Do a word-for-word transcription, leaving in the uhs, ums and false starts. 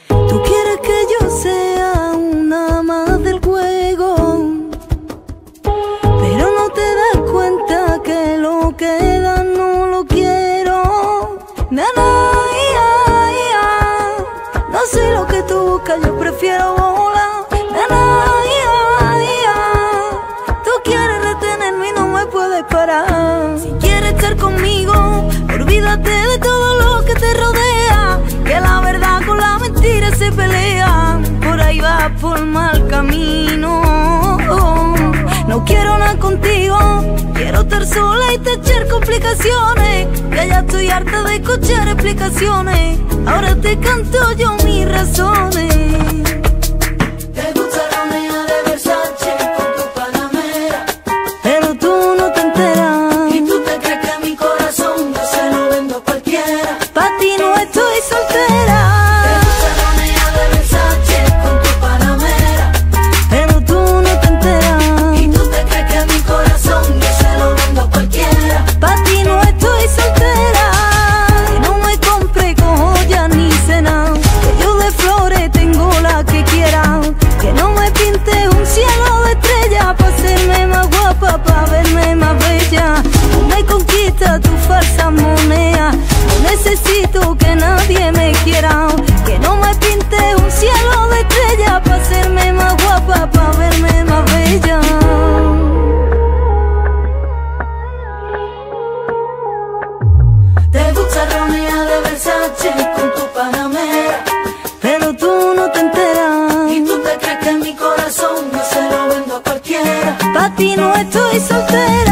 Tú quieres que yo sea una más del juego, pero no te das cuenta que lo que das no lo quiero. Nana, ia, ia, no sé lo que tú buscas, yo prefiero volar. Nana, ia, ia, tú quieres retenerme y no me puedes parar. Si quieres estar conmigo, olvídate de todo lo que te rodea, que la verdad con la mentira se pelea. Por ahí vas por mal camino. No quiero nada contigo, quiero estar sola y tachar complicaciones. Que ya estoy harta de escuchar explicaciones. Ahora te canto yo mis razones. Te gusta Romeo de Versace con tu Panamera, Pero tú no te enteras. y tú te crees que mi corazón yo se lo vendo a cualquiera. Pa' ti no estoy soltera. Te gusta Romeo de Versace con tu Panamera, Pero tú no te enteras. y tú te crees que mi corazón yo se lo vendo a cualquiera. Pa' ti no estoy soltera. Que no me compre con joyas ni cena, que yo de flores tengo la que quiera. Que no me pinte un cielo de estrella pa' hacerme más guapa, pa' verme más bella. No me conquista tu falsa moneda, no necesito que nadie me quiera. Que no me pinte un cielo de estrella pa' hacerme más guapa, pa' verme más bella. Te gusta Romeo de Versace con tu Panamera, Pero tú no te enteras. y tú te crees que mi corazón yo se lo vendo a cualquiera. Pa' ti no estoy soltera.